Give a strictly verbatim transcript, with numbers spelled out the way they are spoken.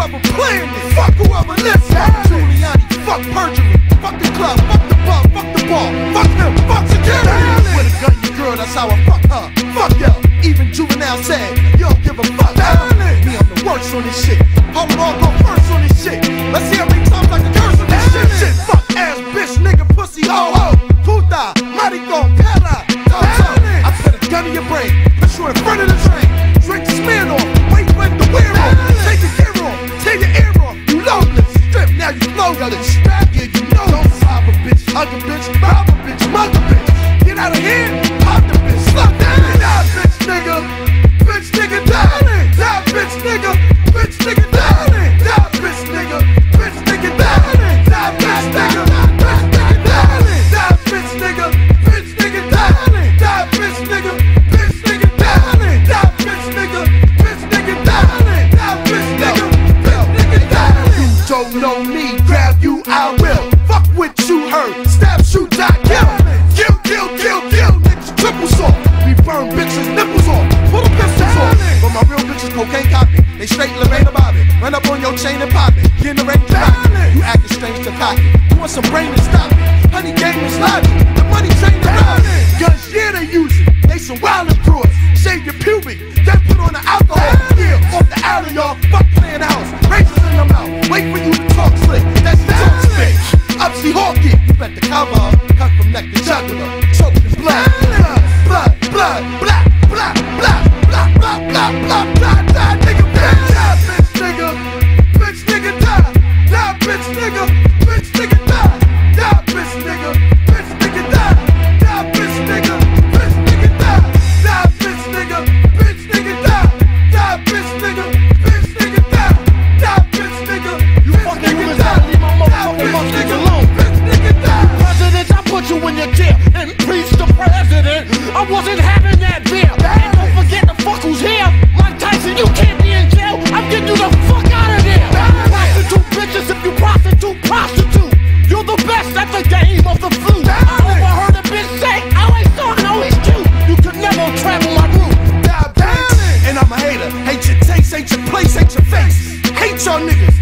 whoever planned it. Fuck whoever listens. Fuck Giuliani, fuck perjury. Fuck the club, fuck the bar, fuck the ball. Fuck him, fuck security. With a gun, your girl, that's how I fuck her. Fuck yo, even Juvenile said, yo, give a fuck. Me, I'm the worst on this shit. Hold on, go first on this shit. Let's see how many times I can curse on this shit. Shit, fuck ass, bitch, nigga, pussy, ho ho. Puta, marico, pera. I put a gun in your brain, put you in front of the train. Drink Smirnoff, wait, wait, the wear off. Take your gear off, take your ear off. You loveless, strip, now you flowless. Yeah, you know don't rob a bitch, hug a bitch, rob a bitch, mug a bitch. Get out of here, pop the bitch, slap down. Die, bitch, nigga, bitch, nigga, die. Die, bitch, nigga, bitch, nigga, die. Die, bitch, nigga, bitch, nigga, die. Die, bitch, nigga, bitch, nigga, die. Die, bitch, nigga, bitch, nigga, die. Die, bitch, nigga, bitch, nigga, die. Die, bitch, nigga, bitch, nigga, die. Die, bitch, nigga, bitch, nigga, die. You don't know me, grab you, I will. Fuck what you heard, stab, shoot, die, kill. Kill, kill, kill, kill, niggas triple saw. We burn bitches' nipples off, pull the pistols off. But my real bitches cocaine copy, they straight Lorena Bobby. Run up on your chain and pop it, get in the range of rocket. You acting strange to cocky, you want some brain to stop it. Honey game is logic, the money trained around it. Guns, yeah, they use it, they some wild prudes. Shave your pubic, then put on the alcohol. Yeah, off the alley, y'all, fuck playing house. Races in the mouth, wait for you to talk slick, that's the talk spit. Upsy Hawky, you bet the cover, cut from neck to jugular. Choke in blood, blood, blood, blood, blood, blood, blood, blood, blood, blood, blood, blood, nigga, bitch, die, bitch, nigga, bitch, nigga, die, die, bitch, nigga, bitch, nigga, die, die, bitch, nigga, bitch, nigga, die, die, bitch, nigga, bitch, nigga, die, die, bitch, nigga, bitch, nigga, die, die, bitch, nigga, bitch, nigga, die, die, bitch, nigga, you fucking nigga, die, leave my motherfucking motherfucker alone, bitch, nigga, die. President, I put you in your chair and preach the president. I wasn't having that beer. And don't forget the fuck who's here. Mike Tyson, you can't be in jail. I'm getting you the fuck out of there. Prostitute bitches, if you prostitute, prostitute. You're the best at the game of the flu. I overheard a bitch say, oh, he's talking, oh, he's cute. You could never travel my route. Die, bitch. And I'm a hater. Hate your taste, hate your place, hate your face. Hate y'all niggas.